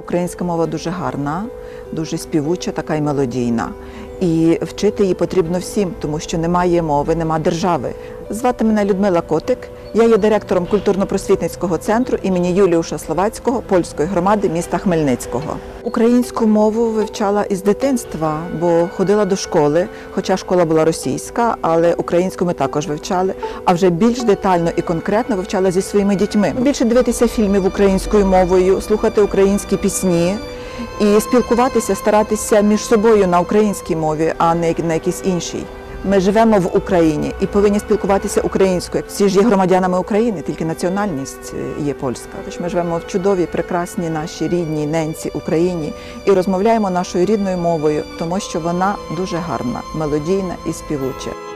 Українська мова дуже гарна, дуже співуча, така й мелодійна. І вчити її потрібно всім, тому що немає мови, немає держави. Звати мене Людмила Котик. Я є директором культурно-просвітницького центру імені Юліуша Словацького польської громади міста Хмельницького. Українську мову вивчала із дитинства, бо ходила до школи, хоча школа була російська, але українську ми також вивчали, а вже більш детально і конкретно вивчала зі своїми дітьми. Більше дивитися фільмів українською мовою, слухати українські пісні і спілкуватися, старатися між собою на українській мові, а не на якійсь іншій. Ми живемо в Україні і повинні спілкуватися українською. Всі ж є громадянами України, тільки національність є польська. Тож ми живемо в чудовій, прекрасній нашій рідній ненці Україні і розмовляємо нашою рідною мовою, тому що вона дуже гарна, мелодійна і співуча.